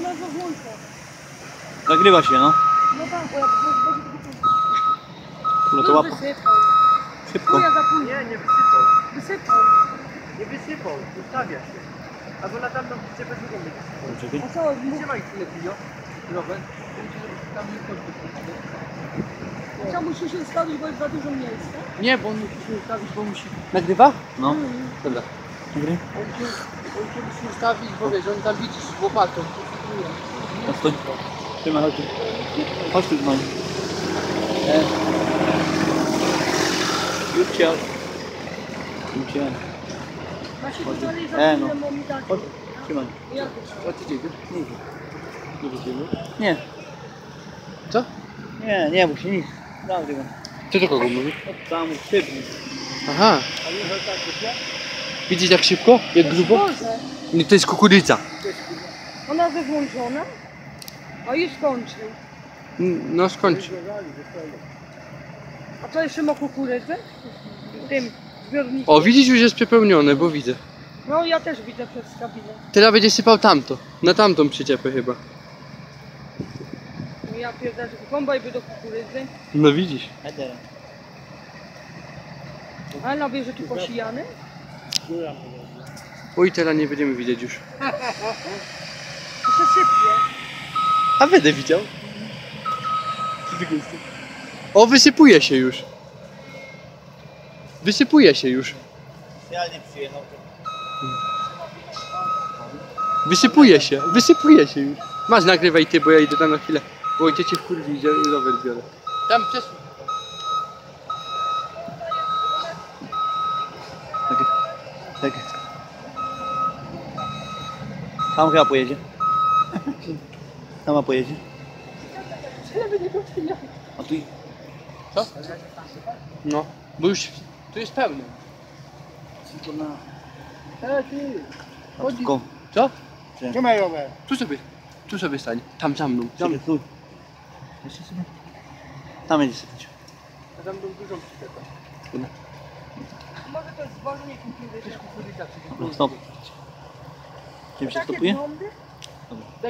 Ona włącza. Nagrywa się, no. No tak, bo ja No to łapa. wysypał. Szybko. Ja zapójdę. Nie wysypał. Wysypał. Nie wysypał, ustawia się. Albo na tamtą przyczepę drugą będzie sypał. Czekaj. A co? Trzymaj chwilę, Pio. Robert. Tam nie chodzi. Co musi się ustawić, bo jest za dużo miejsca? Nie, bo on musi się ustawić, bo musi... Nagrywa? No. Dobra. Nagry. On się musi ustawić, bo wiesz, on tam widzisz z łopatą. Stój. Trzymaj, chodź tu. Chodź tu, mam. Już cię. Już cię. Ma się to dalej za No. chwilę, bo mi tak. Chodź. Trzymaj. Jak O ty dziewięć? Nie idzie. Nie idziemy? Nie. Co? Nie, bo się nic. Dam tego. Ty do kogo mówisz? Tam szybny. Aha. A nie, że tak wiecie? Widzisz jak szybko? Jak grubo? Boże, Nie, to jest kukurydza. ona wyłączona, a już skończy. No skończ. A co jeszcze ma kukurydzę? W tym zbiorniku. O, widzisz, już jest przepełnione, bo widzę. No ja też widzę przez kabinę. Teraz będzie sypał tamto. Na tamtą przyczepę chyba. No ja pierdolę, kombaj by do kukurydzy. No widzisz. Hedera. A ona wie, że tu posijany? Oj, teraz nie będziemy widzieć już. To się sypie. A będę widział. O, wysypuje się już. Wysypuje się już. Specjalnie przyjechał. Wysypuje się już. Masz, nagrywaj ty, bo ja idę tam na chwilę. Bo ojciec w kurwi idzie i rower biorę. Tam przez... Tak. Tam chyba pojedzie. Tam pojedzie. A tu Co? No, bo już tu jest pełno. tylko. Co? Nie ma rower. Tu sobie stań. Tam za mną. Czekaj, tu. Jeszcze sobie. Tam będzie sypać. A tam tą dużą przyczepę. Może to jest zbożenie kukurydzy. Dobra, stop. Czym się Takie stopuje? blondy?